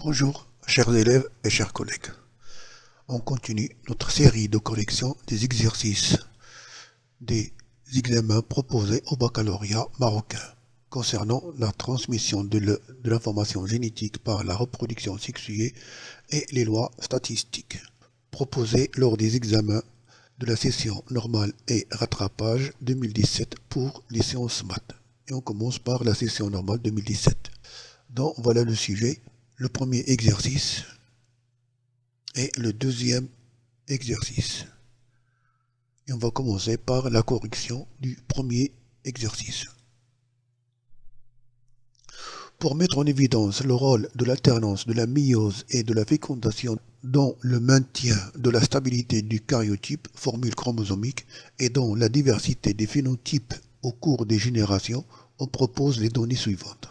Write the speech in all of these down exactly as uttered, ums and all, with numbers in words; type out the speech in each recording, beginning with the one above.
Bonjour, chers élèves et chers collègues. On continue notre série de correction des exercices des examens proposés au baccalauréat marocain concernant la transmission de l'information génétique par la reproduction sexuée et les lois statistiques proposées lors des examens de la session normale et rattrapage deux mille dix-sept pour les séances maths. Et on commence par la session normale deux mille dix-sept. Donc voilà le sujet. Le premier exercice et le deuxième exercice. Et on va commencer par la correction du premier exercice. Pour mettre en évidence le rôle de l'alternance de la méiose et de la fécondation dans le maintien de la stabilité du karyotype, formule chromosomique, et dans la diversité des phénotypes au cours des générations, on propose les données suivantes.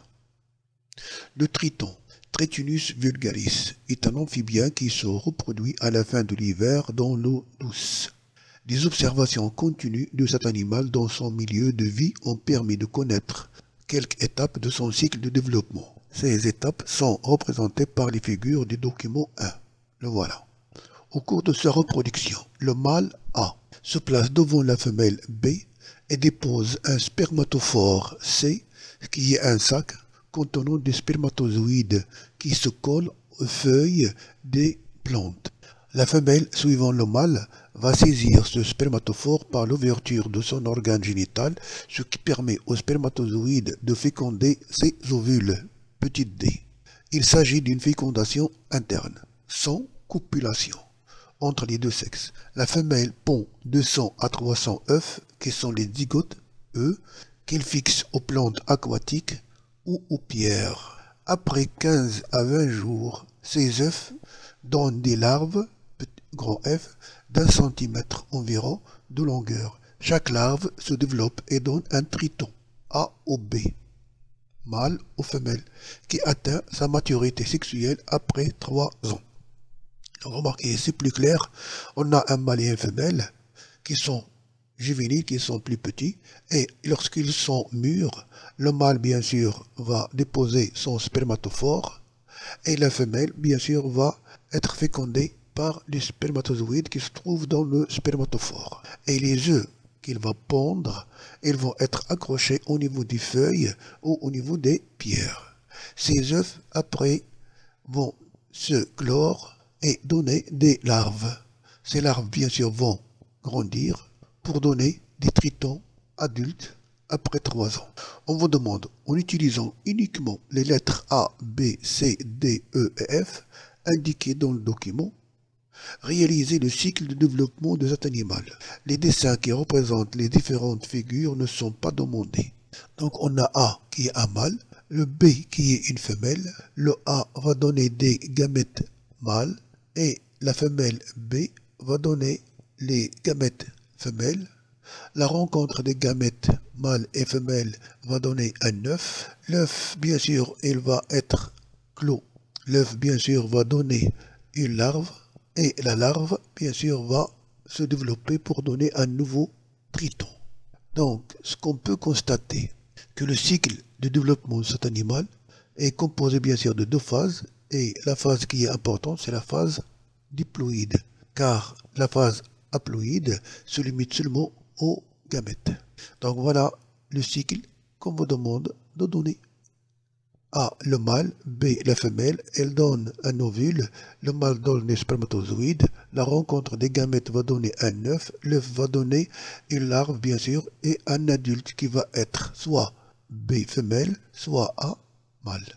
Le triton Tritonus vulgaris est un amphibien qui se reproduit à la fin de l'hiver dans l'eau douce. Des observations continues de cet animal dans son milieu de vie ont permis de connaître quelques étapes de son cycle de développement. Ces étapes sont représentées par les figures du document un. Le voilà. Au cours de sa reproduction, le mâle A se place devant la femelle B et dépose un spermatophore C qui est un sac contenant des spermatozoïdes qui se collent aux feuilles des plantes. La femelle, suivant le mâle, va saisir ce spermatophore par l'ouverture de son organe génital, ce qui permet aux spermatozoïdes de féconder ses ovules, petit d. Il s'agit d'une fécondation interne, sans copulation, entre les deux sexes. La femelle pond deux cents à trois cents œufs, qui sont les zygotes, eux, qu'elle fixe aux plantes aquatiques ou aux pierres. Après quinze à vingt jours, ces œufs donnent des larves, grand F, d'un centimètre environ de longueur. Chaque larve se développe et donne un triton, A ou B, mâle ou femelle, qui atteint sa maturité sexuelle après trois ans. Remarquez, c'est plus clair, on a un mâle et une femelle qui sont juvéniles, qui sont plus petits, et lorsqu'ils sont mûrs, le mâle bien sûr va déposer son spermatophore et la femelle bien sûr va être fécondée par les spermatozoïdes qui se trouvent dans le spermatophore. Et les œufs qu'il va pondre, ils vont être accrochés au niveau des feuilles ou au niveau des pierres. Ces œufs après vont se clore et donner des larves. Ces larves bien sûr vont grandir pour donner des tritons adultes après trois ans. On vous demande, en utilisant uniquement les lettres A, B, C, D, E et F indiquées dans le document, réaliser le cycle de développement de cet animal. Les dessins qui représentent les différentes figures ne sont pas demandés. Donc on a A qui est un mâle, le B qui est une femelle, le A va donner des gamètes mâles et la femelle B va donner les gamètes femelles. La rencontre des gamètes mâles et femelles va donner un œuf. L'œuf, bien sûr, il va être clos. L'œuf, bien sûr, va donner une larve. Et la larve, bien sûr, va se développer pour donner un nouveau triton. Donc, ce qu'on peut constater, que le cycle de développement de cet animal est composé, bien sûr, de deux phases. Et la phase qui est importante, c'est la phase diploïde. Car la phase haploïde se limite seulement aux gamètes. Donc voilà le cycle qu'on vous demande de donner. A, le mâle, B, la femelle, elle donne un ovule, le mâle donne des spermatozoïdes, la rencontre des gamètes va donner un œuf, l'œuf va donner une larve bien sûr, et un adulte qui va être soit B, femelle, soit A, mâle.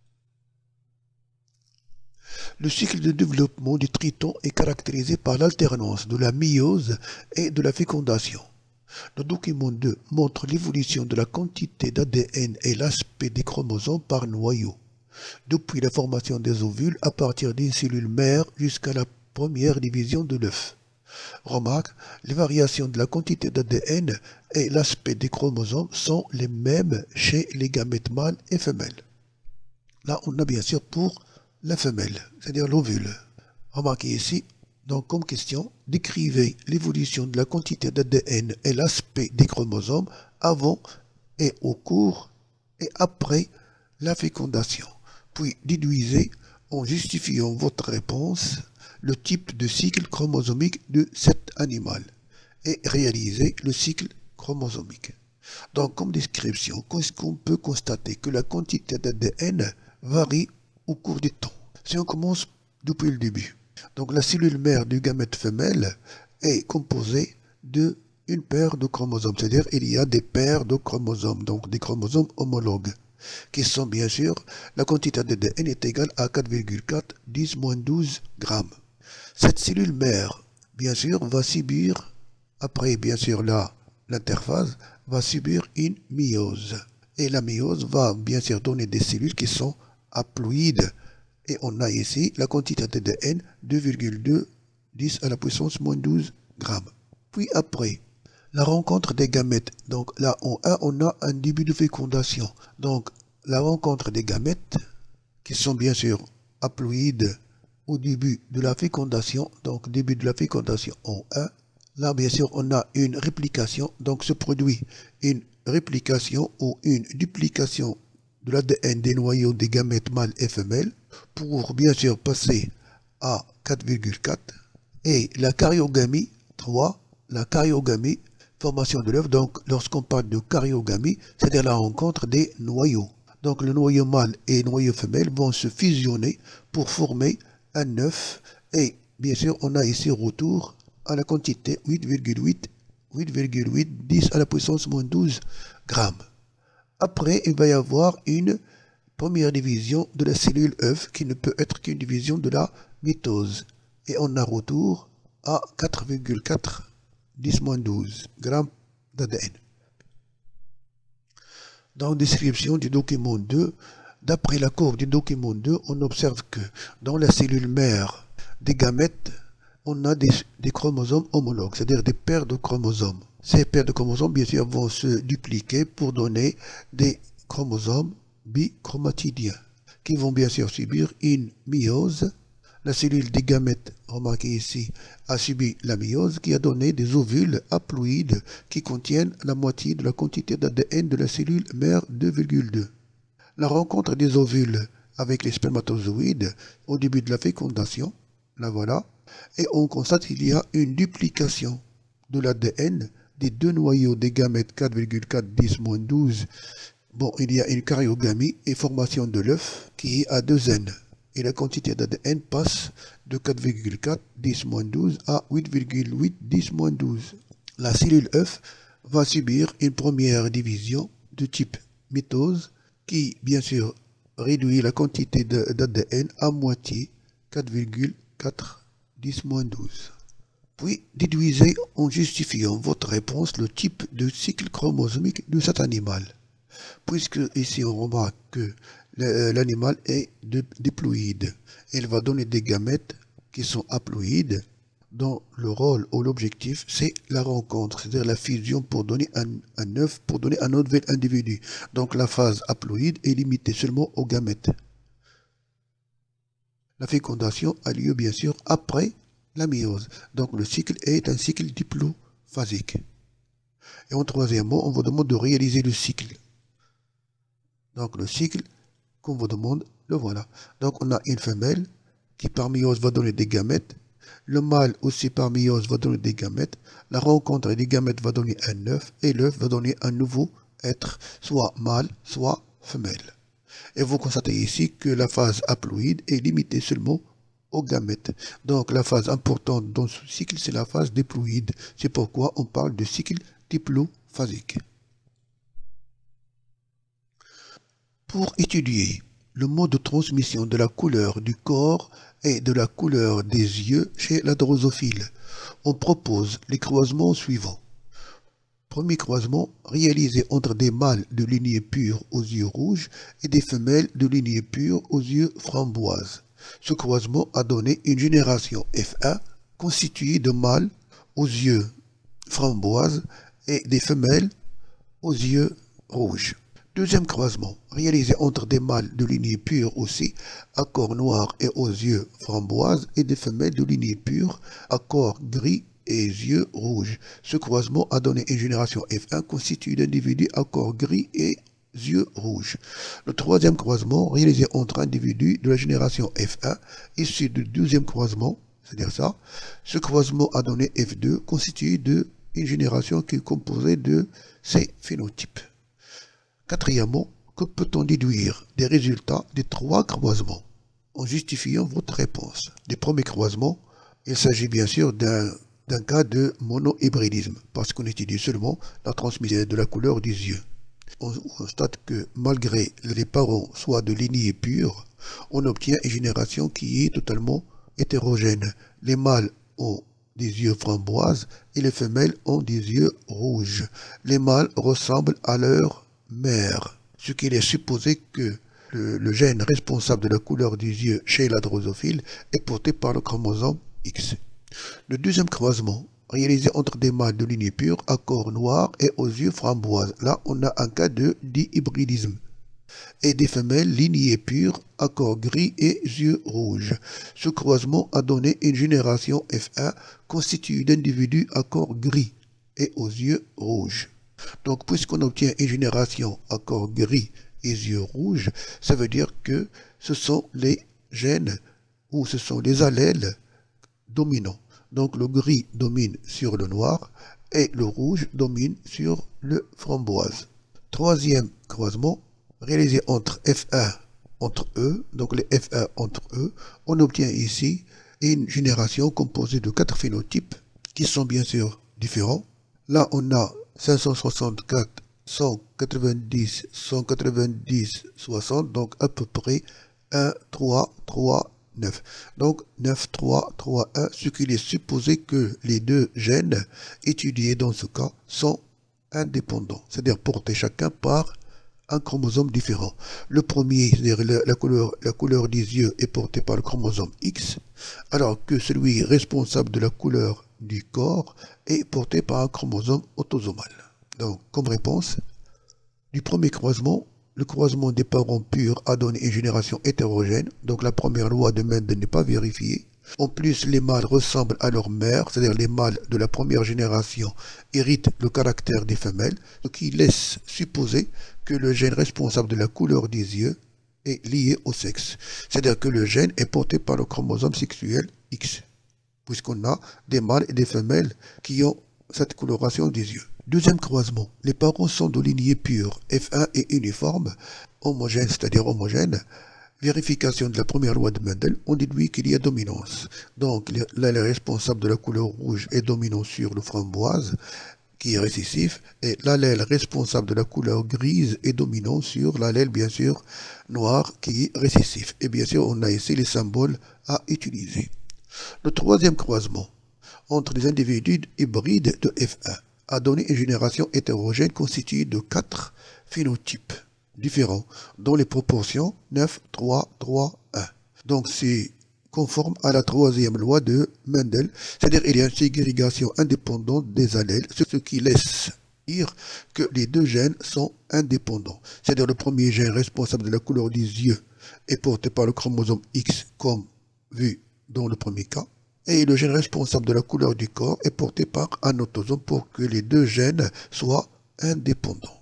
Le cycle de développement du triton est caractérisé par l'alternance de la méiose et de la fécondation. Le document deux montre l'évolution de la quantité d'A D N et l'aspect des chromosomes par noyau, depuis la formation des ovules à partir des cellules mères jusqu'à la première division de l'œuf. Remarque, les variations de la quantité d'A D N et l'aspect des chromosomes sont les mêmes chez les gamètes mâles et femelles. Là, on a bien sûr pour la femelle, c'est-à-dire l'ovule. Remarquez ici, donc comme question, décrivez l'évolution de la quantité d'A D N et l'aspect des chromosomes avant et au cours et après la fécondation. Puis déduisez en justifiant votre réponse le type de cycle chromosomique de cet animal et réalisez le cycle chromosomique. Donc, comme description, qu'est-ce qu'on peut constater? Que la quantité d'A D N varie au cours du temps. Si on commence depuis le début, donc la cellule mère du gamète femelle est composée de une paire de chromosomes, c'est-à-dire il y a des paires de chromosomes, donc des chromosomes homologues, qui sont bien sûr, la quantité d'A D N est égale à quatre virgule quatre dix moins douze grammes. Cette cellule mère, bien sûr, va subir, après bien sûr là, l'interphase, va subir une méiose. Et la méiose va bien sûr donner des cellules qui sont haploïdes. Et on a ici la quantité d'A D N deux virgule deux dix à la puissance moins douze grammes. Puis après, la rencontre des gamètes. Donc là en un, on a un début de fécondation. Donc la rencontre des gamètes, qui sont bien sûr haploïdes au début de la fécondation. Donc début de la fécondation en un. Là, bien sûr, on a une réplication, donc se produit une réplication ou une duplication de l'A D N des noyaux des gamètes mâles et femelles pour bien sûr passer à quatre virgule quatre et la karyogamie trois, la karyogamie, formation de l'œuf. Donc, lorsqu'on parle de karyogamie, c'est-à-dire la rencontre des noyaux. Donc, le noyau mâle et le noyau femelle vont se fusionner pour former un œuf et bien sûr, on a ici retour à la quantité huit virgule huit, huit virgule huit, dix à la puissance moins douze grammes. Après, il va y avoir une première division de la cellule œuf qui ne peut être qu'une division de la mitose. Et on a retour à quatre virgule quatre, dix moins douze grammes d'A D N. Dans description du document deux, d'après la courbe du document deux, on observe que dans la cellule mère des gamètes, on a des, des chromosomes homologues, c'est-à-dire des paires de chromosomes. Ces paires de chromosomes, bien sûr, vont se dupliquer pour donner des chromosomes bichromatidiens, qui vont bien sûr subir une méiose. La cellule des gamètes, remarquez ici, a subi la méiose qui a donné des ovules haploïdes qui contiennent la moitié de la quantité d'A D N de la cellule mère deux virgule deux. La rencontre des ovules avec les spermatozoïdes au début de la fécondation, la voilà, et on constate qu'il y a une duplication de l'A D N des deux noyaux des gamètes quatre virgule quatre, dix moins douze. Bon, il y a une karyogamie et formation de l'œuf qui est à deux N. Et la quantité d'A D N passe de quatre virgule quatre, dix moins douze à huit virgule huit, dix moins douze. La cellule œuf va subir une première division de type mitose qui, bien sûr, réduit la quantité d'A D N à moitié, quatre virgule quatre, dix moins douze. Puis, déduisez en justifiant votre réponse le type de cycle chromosomique de cet animal. Puisque ici on remarque que l'animal est diploïde, il va donner des gamètes qui sont haploïdes, dont le rôle ou l'objectif c'est la rencontre, c'est-à-dire la fusion pour donner un, un œuf, pour donner un nouvel individu. Donc la phase haploïde est limitée seulement aux gamètes. La fécondation a lieu bien sûr après la méiose. Donc le cycle est un cycle diplophasique. Et en troisième mot, on vous demande de réaliser le cycle. Donc le cycle qu'on vous demande, le voilà. Donc on a une femelle qui par méiose va donner des gamètes. Le mâle aussi par méiose va donner des gamètes. La rencontre des gamètes va donner un œuf. Et l'œuf va donner un nouveau être, soit mâle, soit femelle. Et vous constatez ici que la phase haploïde est limitée seulement aux gamètes. Donc la phase importante dans ce cycle, c'est la phase diploïde. C'est pourquoi on parle de cycle diplophasique. Pour étudier le mode de transmission de la couleur du corps et de la couleur des yeux chez la drosophile, on propose les croisements suivants. Premier croisement réalisé entre des mâles de lignée pure aux yeux rouges et des femelles de lignée pure aux yeux framboises. Ce croisement a donné une génération F un constituée de mâles aux yeux framboises et des femelles aux yeux rouges. Deuxième croisement, réalisé entre des mâles de lignée pure aussi, à corps noir et aux yeux framboises, et des femelles de lignée pure, à corps gris et yeux rouges. Ce croisement a donné une génération F un constituée d'individus à corps gris et yeux rouges. Le troisième croisement réalisé entre individus de la génération F un issu du deuxième croisement, c'est-à-dire ça, ce croisement a donné F deux constitué de une génération qui est composée de ces phénotypes. Quatrièmement, que peut-on déduire des résultats des trois croisements en justifiant votre réponse? Du premier croisement, il s'agit bien sûr d'un d'un cas de monohybridisme, parce qu'on étudie seulement la transmission de la couleur des yeux. On constate que malgré les parents soient de lignée pure, on obtient une génération qui est totalement hétérogène. Les mâles ont des yeux framboises et les femelles ont des yeux rouges. Les mâles ressemblent à leur mère, ce qui laisse supposer que le, le gène responsable de la couleur des yeux chez la drosophile est porté par le chromosome X. Le deuxième croisement, réalisé entre des mâles de lignée pure à corps noir et aux yeux framboises. Là, on a un cas de dihybridisme. Et des femelles lignées pures à corps gris et yeux rouges. Ce croisement a donné une génération F un constituée d'individus à corps gris et aux yeux rouges. Donc, puisqu'on obtient une génération à corps gris et yeux rouges, ça veut dire que ce sont les gènes ou ce sont les allèles dominants. Donc le gris domine sur le noir et le rouge domine sur le framboise. Troisième croisement, réalisé entre F un entre eux, donc les F un entre eux, on obtient ici une génération composée de quatre phénotypes qui sont bien sûr différents. Là on a cinq cent soixante-quatre, cent quatre-vingt-dix, cent quatre-vingt-dix, soixante, donc à peu près un, trois, trois, neuf. Donc neuf, trois, trois, un, ce qui est supposé que les deux gènes étudiés dans ce cas sont indépendants, c'est-à-dire portés chacun par un chromosome différent. Le premier, c'est-à-dire la, la, couleur, la couleur des yeux est portée par le chromosome X, alors que celui responsable de la couleur du corps est porté par un chromosome autosomal. Donc, comme réponse, du premier croisement, le croisement des parents purs a donné une génération hétérogène, donc la première loi de Mendel n'est pas vérifiée. En plus, les mâles ressemblent à leur mère, c'est-à-dire les mâles de la première génération héritent le caractère des femelles, ce qui laisse supposer que le gène responsable de la couleur des yeux est lié au sexe. C'est-à-dire que le gène est porté par le chromosome sexuel X, puisqu'on a des mâles et des femelles qui ont cette coloration des yeux. Deuxième croisement, les parents sont de lignée pure, F un et uniforme, homogène, c'est-à-dire homogène. Vérification de la première loi de Mendel, on déduit qu'il y a dominance. Donc, l'allèle responsable de la couleur rouge est dominant sur le framboise, qui est récessif, et l'allèle responsable de la couleur grise est dominant sur l'allèle, bien sûr, noir, qui est récessif. Et bien sûr, on a ici les symboles à utiliser. Le troisième croisement, entre les individus hybrides de F un, a donné une génération hétérogène constituée de quatre phénotypes différents, dont les proportions neuf, trois, trois, un. Donc c'est conforme à la troisième loi de Mendel, c'est-à-dire qu'il y a une ségrégation indépendante des allèles, ce qui laisse dire que les deux gènes sont indépendants. C'est-à-dire le premier gène responsable de la couleur des yeux est porté par le chromosome X, comme vu dans le premier cas. Et le gène responsable de la couleur du corps est porté par un autosome pour que les deux gènes soient indépendants.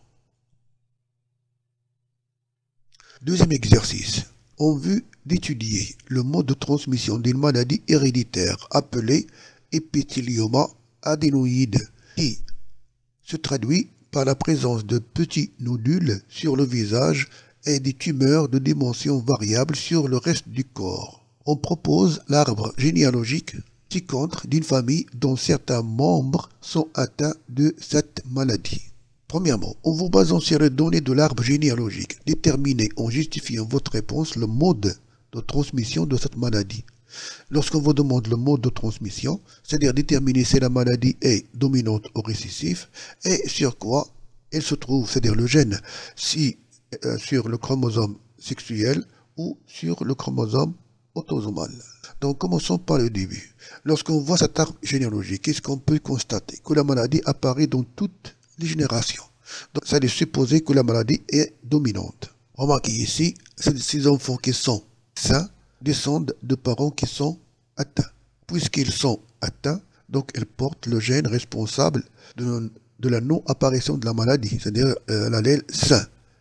Deuxième exercice. En vue d'étudier le mode de transmission d'une maladie héréditaire appelée épithélioma adénoïde, qui se traduit par la présence de petits nodules sur le visage et des tumeurs de dimension variable sur le reste du corps. On propose l'arbre généalogique ci-contre d'une famille dont certains membres sont atteints de cette maladie. Premièrement, en vous basant sur les données de l'arbre généalogique, déterminez en justifiant votre réponse le mode de transmission de cette maladie. Lorsqu'on vous demande le mode de transmission, c'est-à-dire déterminer si la maladie est dominante ou récessive et sur quoi elle se trouve, c'est-à-dire le gène, si euh, sur le chromosome sexuel ou sur le chromosome autosomal. Donc commençons par le début. Lorsqu'on voit cet arbre généalogique, qu'est-ce qu'on peut constater? Que la maladie apparaît dans toutes les générations. Donc ça laisse supposer que la maladie est dominante. Remarquez ici, ces enfants qui sont sains descendent de parents qui sont atteints. Puisqu'ils sont atteints, donc ils portent le gène responsable de, de la non-apparition de la maladie, c'est-à-dire euh, l'allèle sain.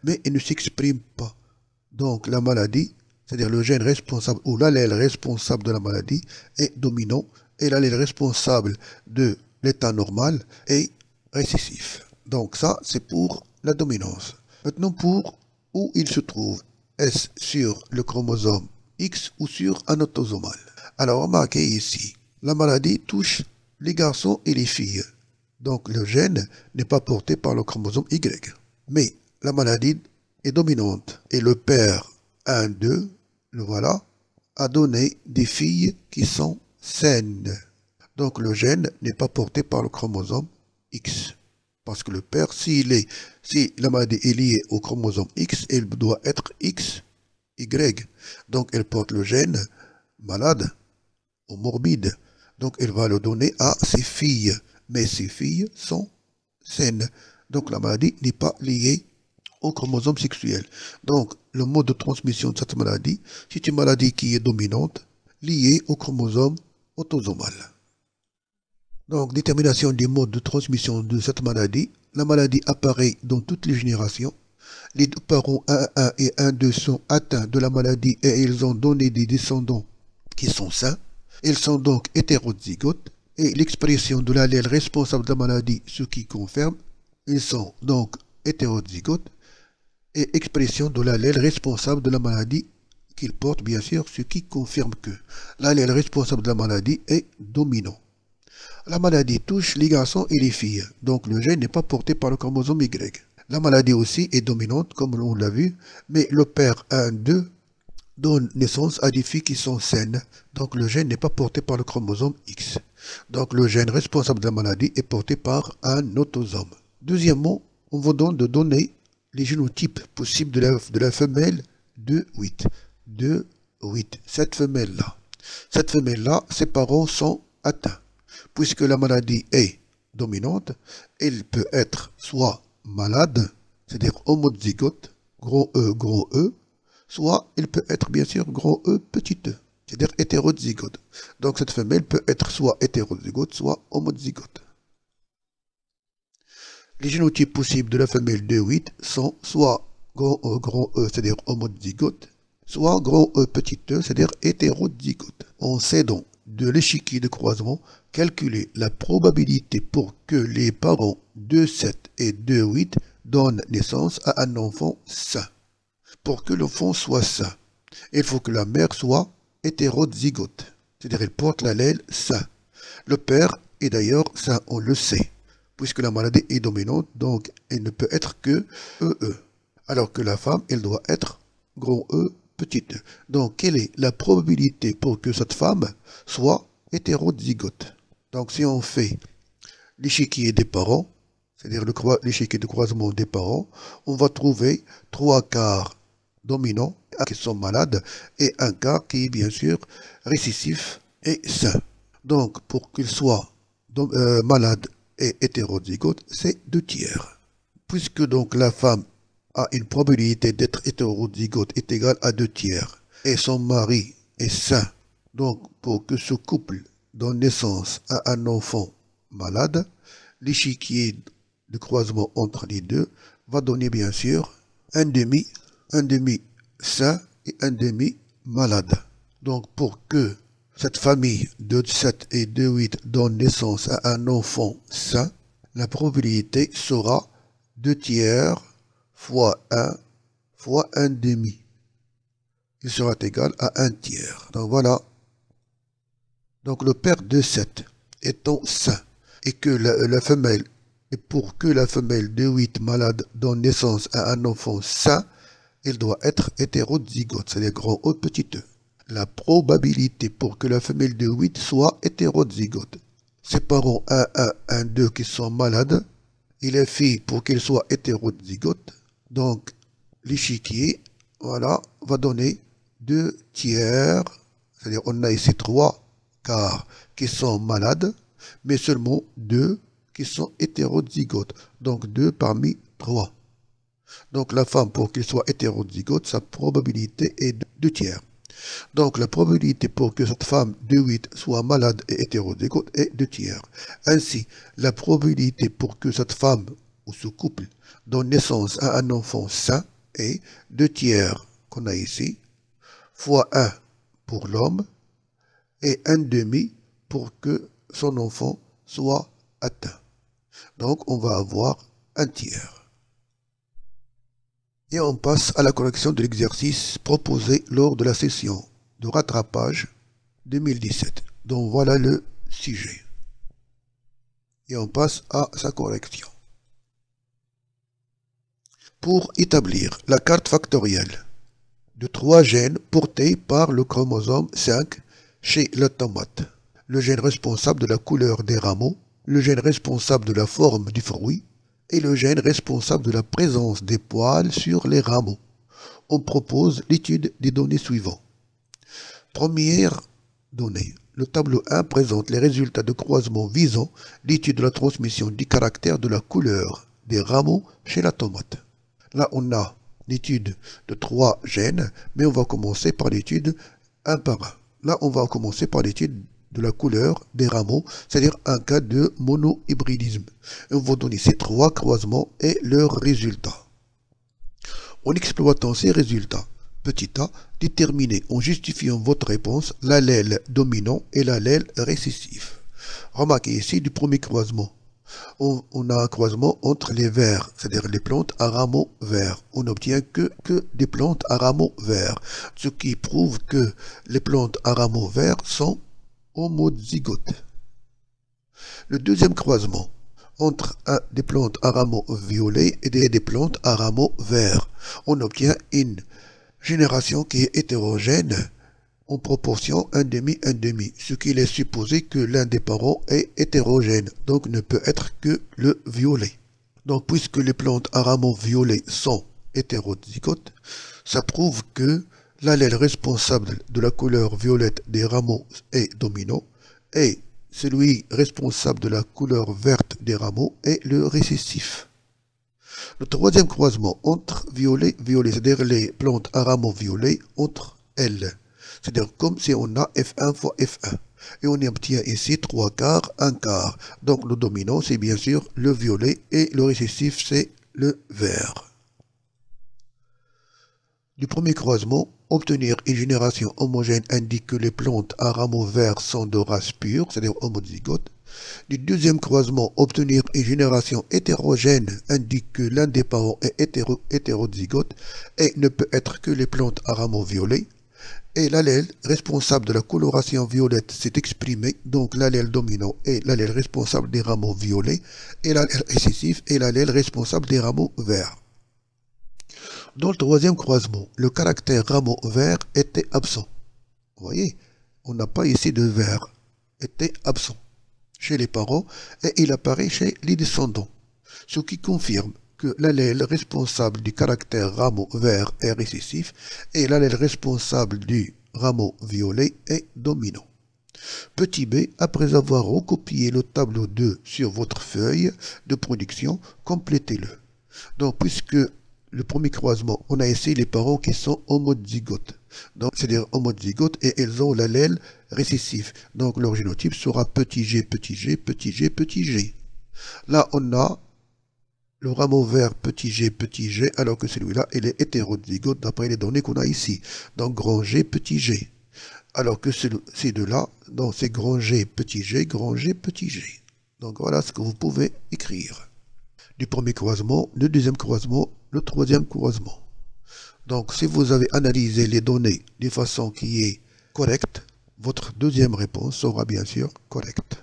mais il ne s'exprime pas. Donc la maladie, c'est-à-dire le gène responsable ou l'allèle responsable de la maladie est dominant et l'allèle responsable de l'état normal est récessif. Donc ça, c'est pour la dominance. Maintenant, pour où il se trouve, est-ce sur le chromosome X ou sur un autosomal? Alors remarquez ici, la maladie touche les garçons et les filles. Donc le gène n'est pas porté par le chromosome Y. Mais la maladie est dominante et le père un deux, le voilà, a donné des filles qui sont saines. Donc le gène n'est pas porté par le chromosome X. Parce que le père, s'il est, si la maladie est liée au chromosome X, elle doit être X, Y. Donc elle porte le gène malade ou morbide. Donc elle va le donner à ses filles. Mais ces filles sont saines. Donc la maladie n'est pas liée au chromosome sexuel. Donc le mode de transmission de cette maladie, c'est une maladie qui est dominante, liée au chromosome autosomal. Donc, détermination des modes de transmission de cette maladie. La maladie apparaît dans toutes les générations. Les deux parents un un et un deux sont atteints de la maladie et ils ont donné des descendants qui sont sains. Ils sont donc hétérozygotes et l'expression de l'allèle responsable de la maladie, ce qui confirme, ils sont donc hétérozygotes et expression de l'allèle responsable de la maladie qu'ils portent, bien sûr, ce qui confirme que l'allèle responsable de la maladie est dominant. La maladie touche les garçons et les filles, donc le gène n'est pas porté par le chromosome Y. La maladie aussi est dominante, comme on l'a vu, mais le père un deux donne naissance à des filles qui sont saines, donc le gène n'est pas porté par le chromosome X. Donc le gène responsable de la maladie est porté par un autosome. Deuxièmement, on vous donne de donner les génotypes possibles de la, de la femelle deux huit. deux huit, cette femelle-là. Cette femelle-là, ses parents sont atteints. Puisque la maladie est dominante, elle peut être soit malade, c'est-à-dire homozygote, gros E, gros E, soit elle peut être bien sûr gros E, petit e, c'est-à-dire hétérozygote. Donc cette femelle peut être soit hétérozygote, soit homozygote. Les génotypes possibles de la femelle deux huit sont soit gros E, gros E, c'est-à-dire homozygote, soit gros E, petit e, c'est-à-dire hétérozygote. On sait donc de l'échiquier de croisement, calculer la probabilité pour que les parents deux sept et deux huit donnent naissance à un enfant sain. Pour que l'enfant soit sain, il faut que la mère soit hétérozygote, c'est-à-dire elle porte l'allèle sain. Le père est d'ailleurs sain, on le sait, puisque la maladie est dominante, donc elle ne peut être que E E. Alors que la femme, elle doit être gros E, petite. Donc, quelle est la probabilité pour que cette femme soit hétérozygote? Donc, si on fait l'échiquier des parents, c'est-à-dire l'échiquier de croisement des parents, on va trouver trois quarts dominants qui sont malades et un quart qui est bien sûr récessif et sain. Donc, pour qu'il soit euh, malade et hétérozygote, c'est deux tiers. Puisque donc la femme a une probabilité d'être hétérozygote est égale à deux tiers. Et son mari est sain. Donc, pour que ce couple donne naissance à un enfant malade, l'échiquier de croisement entre les deux va donner bien sûr un demi, un demi sain et un demi malade. Donc, pour que cette famille de sept et de huit donne naissance à un enfant sain, la probabilité sera deux tiers fois un fois un demi. Il sera égal à un tiers. Donc voilà. Donc le père de sept étant sain et que la, la femelle, et pour que la femelle de huit malade donne naissance à un enfant sain, il doit être hétérozygote, c'est-à-dire grand E, petit e. La probabilité pour que la femelle de huit soit hétérozygote. Ses parents un un, un deux qui sont malades, et la fille pour qu'elle soit hétérozygote, donc l'échiquier, voilà, va donner deux tiers, c'est-à-dire on a ici trois quarts qui sont malades, mais seulement deux qui sont hétérozygotes, donc deux parmi trois. Donc la femme, pour qu'elle soit hétérozygote, sa probabilité est de deux tiers. Donc la probabilité pour que cette femme de huit soit malade et hétérozygote est deux tiers. Ainsi, la probabilité pour que cette femme ou ce couple donne naissance à un enfant sain est deux tiers qu'on a ici, fois un pour l'homme, et un demi pour que son enfant soit atteint. Donc on va avoir un tiers. Et on passe à la correction de l'exercice proposé lors de la session de rattrapage deux mille dix-sept. Donc voilà le sujet. Et on passe à sa correction. Pour établir la carte factorielle de trois gènes portés par le chromosome cinq chez la tomate, le gène responsable de la couleur des rameaux, le gène responsable de la forme du fruit et le gène responsable de la présence des poils sur les rameaux, on propose l'étude des données suivantes. Première donnée. Le tableau un présente les résultats de croisement visant l'étude de la transmission du caractère de la couleur des rameaux chez la tomate. Là, on a l'étude de trois gènes, mais on va commencer par l'étude un par un. Là, on va commencer par l'étude de la couleur des rameaux, c'est-à-dire un cas de monohybridisme. Et on va donner ces trois croisements et leurs résultats. En exploitant ces résultats, petit a, déterminez en justifiant votre réponse l'allèle dominant et l'allèle récessif. Remarquez ici du premier croisement. On, on a un croisement entre les verts, c'est-à-dire les plantes à rameaux verts. On n'obtient que, que des plantes à rameaux verts, ce qui prouve que les plantes à rameaux verts sont homozygotes. Le deuxième croisement entre un, des plantes à rameaux violets et des, des plantes à rameaux verts. On obtient une génération qui est hétérogène en proportion un demi un demi, ce qui laisse supposer que l'un des parents est hétérogène, donc ne peut être que le violet. Donc puisque les plantes à rameaux violets sont hétérozygotes, ça prouve que l'allèle responsable de la couleur violette des rameaux est dominant et celui responsable de la couleur verte des rameaux est le récessif. Le troisième croisement entre violet et violet, c'est-à-dire les plantes à rameaux violets entre elles. C'est-à-dire comme si on a F un fois F un. Et on obtient ici trois quarts, un quart. Donc le dominant, c'est bien sûr le violet et le récessif, c'est le vert. Du premier croisement, obtenir une génération homogène indique que les plantes à rameaux verts sont de race pure, c'est-à-dire homozygotes. Du deuxième croisement, obtenir une génération hétérogène indique que l'un des parents est hétéro hétérozygote et ne peut être que les plantes à rameaux violets. Et l'allèle responsable de la coloration violette s'est exprimé, donc l'allèle dominant est l'allèle responsable des rameaux violets, et l'allèle récessif est l'allèle responsable des rameaux verts. Dans le troisième croisement, le caractère rameau vert était absent. Vous voyez, on n'a pas ici de vert, était absent chez les parents et il apparaît chez les descendants, ce qui confirme que l'allèle responsable du caractère rameau vert est récessif et l'allèle responsable du rameau violet est dominant. Petit b, après avoir recopié le tableau deux sur votre feuille de production, complétez-le. Donc, puisque le premier croisement, on a ici les parents qui sont homozygotes. Donc, c'est-à-dire homozygotes et elles ont l'allèle récessif. Donc, leur génotype sera petit g, petit g, petit g, petit g. Là, on a le rameau vert petit g, petit g, alors que celui-là, il est hétérozygote d'après les données qu'on a ici. Donc, grand G, petit g. Alors que ces deux-là, donc c'est grand G, petit g, grand G, petit g. Donc, voilà ce que vous pouvez écrire. Du premier croisement, le deuxième croisement, le troisième croisement. Donc, si vous avez analysé les données de façon qui est correcte, votre deuxième réponse sera bien sûr correcte.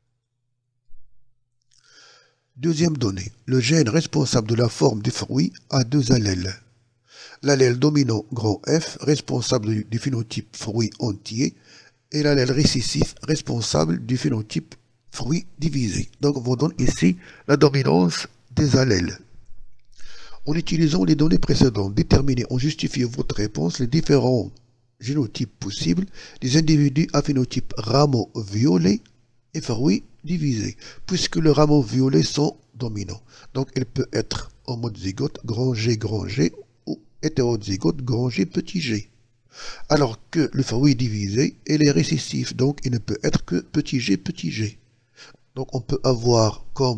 Deuxième donnée, le gène responsable de la forme du fruit a deux allèles. L'allèle dominant grand F, responsable du, du phénotype fruit entier, et l'allèle récessif, responsable du phénotype fruit divisé. Donc, on vous donne ici la dominance des allèles. En utilisant les données précédentes, déterminez en justifiant votre réponse les différents génotypes possibles des individus à phénotype rameau violet et fruit divisé, puisque les rameaux violets sont dominants. Donc, il peut être homozygote, grand G, grand G, ou hétérozygote, grand G, petit g. Alors que le fruit divisé, il est récessif, donc il ne peut être que petit g, petit g. Donc, on peut avoir comme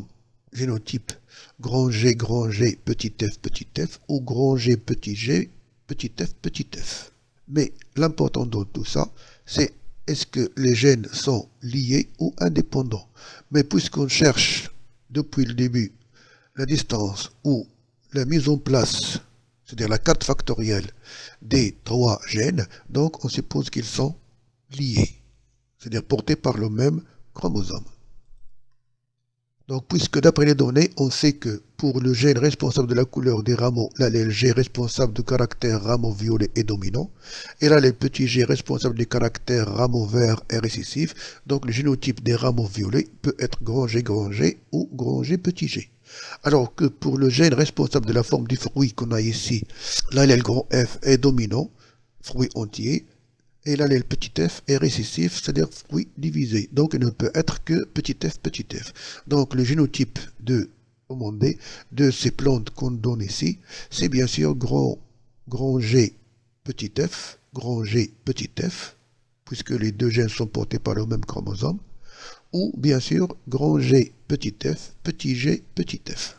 génotype grand G, grand G, petit f, petit f, ou grand G, petit g, petit f, petit f. Mais l'important dans tout ça, c'est est-ce que les gènes sont liés ou indépendants. Mais puisqu'on cherche depuis le début la distance ou la mise en place, c'est-à-dire la carte factorielle des trois gènes, donc on suppose qu'ils sont liés, c'est-à-dire portés par le même chromosome. Donc, puisque d'après les données, on sait que pour le gène responsable de la couleur des rameaux, l'allèle G responsable du caractère rameau violet est dominant, et l'allèle petit g responsable du caractère rameau vert est récessif, donc le génotype des rameaux violets peut être grand G, grand G ou grand G, petit g. Alors que pour le gène responsable de la forme du fruit qu'on a ici, l'allèle grand F est dominant, fruit entier, et l'allèle petit f est récessif, c'est-à-dire fruit divisé. Donc il ne peut être que petit f, petit f. Donc le génotype de, demandé, de ces plantes qu'on donne ici, c'est bien sûr grand, grand G, petit f, grand G, petit f, puisque les deux gènes sont portés par le même chromosome, ou bien sûr grand G, petit f, petit g, petit f.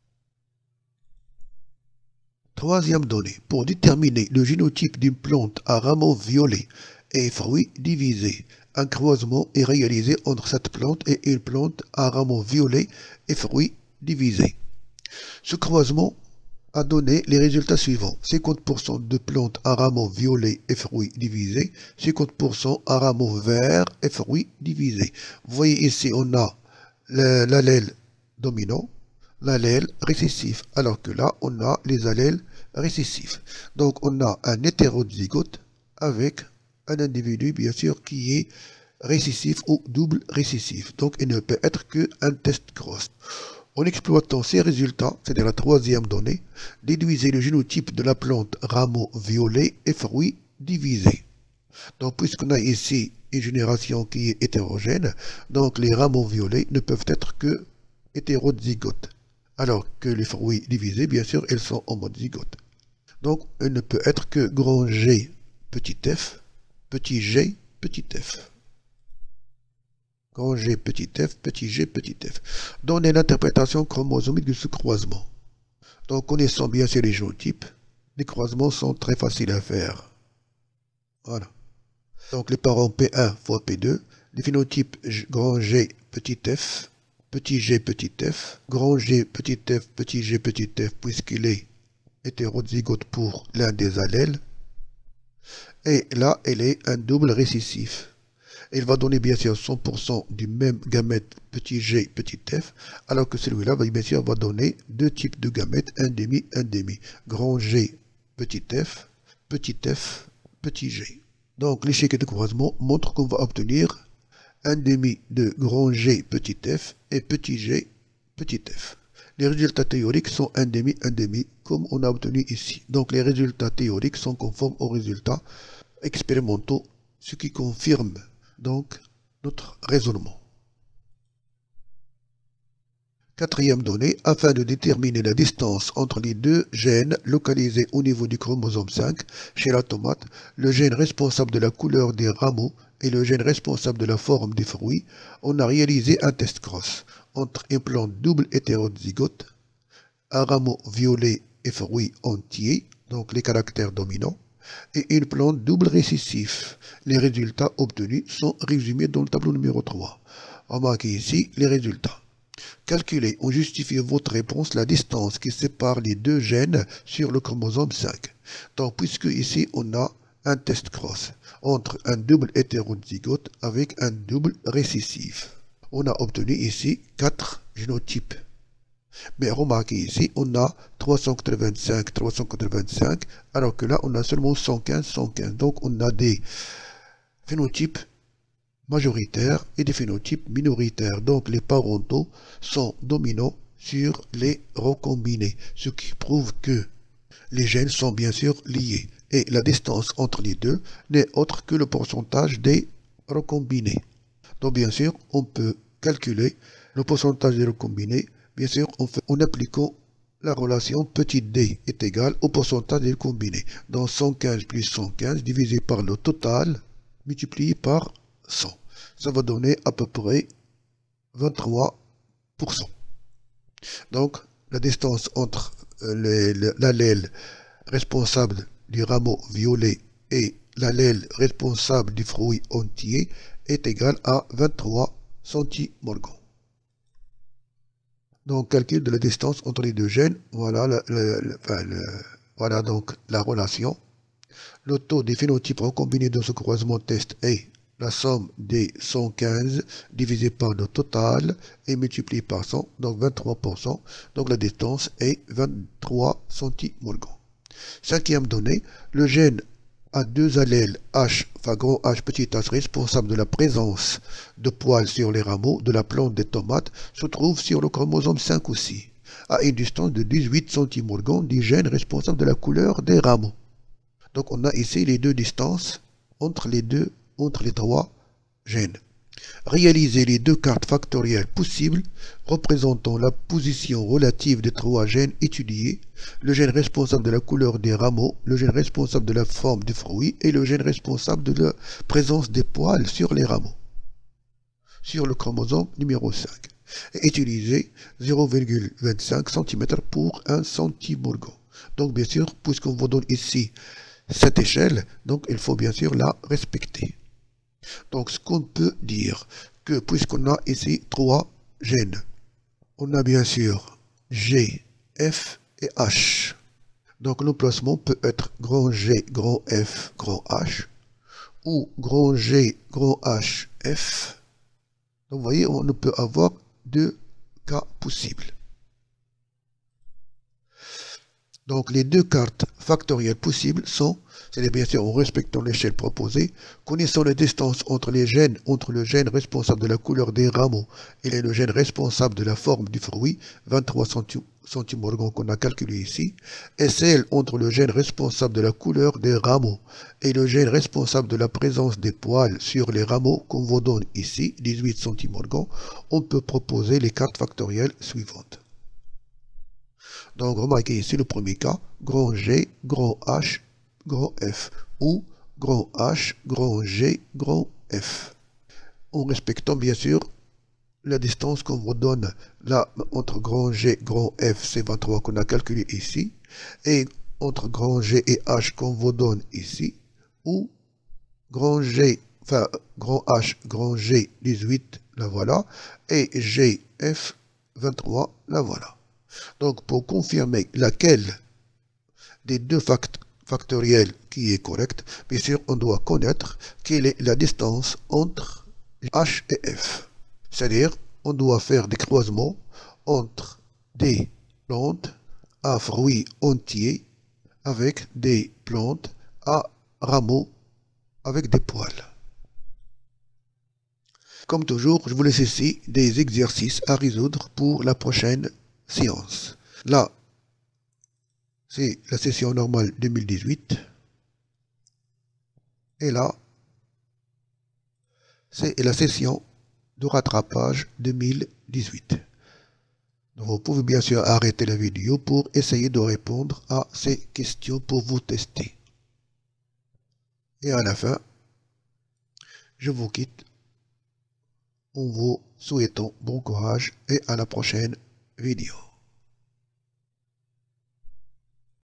Troisième donnée, pour déterminer le génotype d'une plante à rameaux violets et fruits divisés, un croisement est réalisé entre cette plante et une plante à rameaux violets et fruits divisés. Ce croisement a donné les résultats suivants. cinquante pour cent de plantes à rameaux violets et fruits divisés, cinquante pour cent à rameaux verts et fruits divisés. Vous voyez ici, on a l'allèle dominant, l'allèle récessif, alors que là, on a les allèles récessifs. Donc, on a un hétérozygote avec un individu, bien sûr, qui est récessif ou double récessif. Donc, il ne peut être qu'un test cross. En exploitant ces résultats, c'est-à-dire la troisième donnée, déduisez le génotype de la plante rameau violet et fruits divisés. Donc, puisqu'on a ici une génération qui est hétérogène, donc les rameaux violets ne peuvent être que hétérozygotes. Alors que les fruits divisés, bien sûr, ils sont homozygotes. Donc, il ne peut être que grand G, petit f, petit g, petit f. Grand G, petit f, petit g, petit f. Donnez l'interprétation chromosomique de ce croisement. Donc, connaissant bien sûr les génotypes, les croisements sont très faciles à faire. Voilà. Donc, les parents P un fois P deux, les phénotypes grand G, petit f, petit g, petit f, grand G, petit f, petit g, petit f, puisqu'il est hétérozygote pour l'un des allèles. Et là, elle est un double récessif. Il va donner bien sûr cent pour cent du même gamète petit g, petit f, alors que celui-là, bien sûr, va donner deux types de gamètes, un demi, un demi. Grand G, petit f, petit f, petit g. Donc, l'échec de croisement montre qu'on va obtenir un demi de grand G, petit f, et petit g, petit f. Les résultats théoriques sont un demi, un demi, comme on a obtenu ici. Donc, les résultats théoriques sont conformes aux résultats expérimentaux, ce qui confirme donc notre raisonnement. Quatrième donnée, afin de déterminer la distance entre les deux gènes localisés au niveau du chromosome cinq, chez la tomate, le gène responsable de la couleur des rameaux et le gène responsable de la forme des fruits, on a réalisé un test cross entre une plante double hétérozygote, un rameau violet et fruits entiers, donc les caractères dominants, et une plante double récessif. Les résultats obtenus sont résumés dans le tableau numéro trois. Remarquez ici les résultats. Calculez ou justifiez votre réponse la distance qui sépare les deux gènes sur le chromosome cinq. Donc, puisque ici on a un test cross entre un double hétérozygote avec un double récessif. On a obtenu ici quatre génotypes. Mais remarquez ici, on a trois cent quatre-vingt-cinq, trois cent quatre-vingt-cinq, alors que là, on a seulement cent quinze, cent quinze. Donc, on a des phénotypes majoritaires et des phénotypes minoritaires. Donc, les parentaux sont dominants sur les recombinés, ce qui prouve que les gènes sont bien sûr liés. Et la distance entre les deux n'est autre que le pourcentage des recombinés. Donc, bien sûr, on peut calculer le pourcentage des recombinés, bien sûr, en, fait, en appliquant la relation petit d est égal au pourcentage des combinés. Donc, cent quinze plus cent quinze divisé par le total multiplié par cent. Ça va donner à peu près vingt-trois pour cent. Donc, la distance entre euh, l'allèle responsable du rameau violet et l'allèle responsable du fruit entier est égale à vingt-trois centimorgans. Donc, calcul de la distance entre les deux gènes, voilà, le, le, le, enfin, le, voilà donc la relation. Le taux des phénotypes recombinés dans ce croisement test est la somme des cent quinze divisé par le total et multiplié par cent, donc vingt-trois pour cent. Donc la distance est vingt-trois centimorgans. Cinquième donnée, le gène a deux allèles H, enfin gros H, petit h, responsable de la présence de poils sur les rameaux de la plante des tomates, se trouve sur le chromosome cinq ou six, à une distance de dix-huit centimorgans du gène responsable de la couleur des rameaux. Donc on a ici les deux distances entre les deux, entre les trois gènes. Réaliser les deux cartes factorielles possibles représentant la position relative des trois gènes étudiés, le gène responsable de la couleur des rameaux, le gène responsable de la forme des fruits et le gène responsable de la présence des poils sur les rameaux, sur le chromosome numéro cinq. Et utiliser zéro virgule vingt-cinq centimètres pour un centimorgan. Donc bien sûr, puisqu'on vous donne ici cette échelle, donc il faut bien sûr la respecter. Donc ce qu'on peut dire, que puisqu'on a ici trois gènes, on a bien sûr G, F et H. Donc l'emplacement peut être grand G, grand F, grand H, ou grand G, grand H, F. Donc vous voyez, on peut avoir deux cas possibles. Donc les deux cartes factorielles possibles sont, c'est bien sûr en respectant l'échelle proposée, connaissant les distances entre les gènes, entre le gène responsable de la couleur des rameaux et le gène responsable de la forme du fruit, vingt-trois centimorgans qu'on a calculé ici, et celle entre le gène responsable de la couleur des rameaux et le gène responsable de la présence des poils sur les rameaux qu'on vous donne ici, dix-huit centimorgans, on peut proposer les cartes factorielles suivantes. Donc remarquez ici le premier cas, grand G, grand H, grand F, ou grand H, grand G, grand F. En respectant bien sûr la distance qu'on vous donne là entre grand G, grand F, c'est vingt-trois qu'on a calculé ici, et entre grand G et H qu'on vous donne ici, ou grand G, enfin grand H, grand G, dix-huit, la voilà, et G, F, vingt-trois, la voilà. Donc, pour confirmer laquelle des deux factoriels qui est correcte, bien sûr, on doit connaître quelle est la distance entre H et F. C'est-à-dire, on doit faire des croisements entre des plantes à fruits entiers avec des plantes à rameaux avec des poils. Comme toujours, je vous laisse ici des exercices à résoudre pour la prochaine séance. Là, c'est la session normale deux mille dix-huit. Et là, c'est la session de rattrapage deux mille dix-huit. Donc, vous pouvez bien sûr arrêter la vidéo pour essayer de répondre à ces questions pour vous tester. Et à la fin, je vous quitte en vous souhaitant bon courage et à la prochaine vidéo.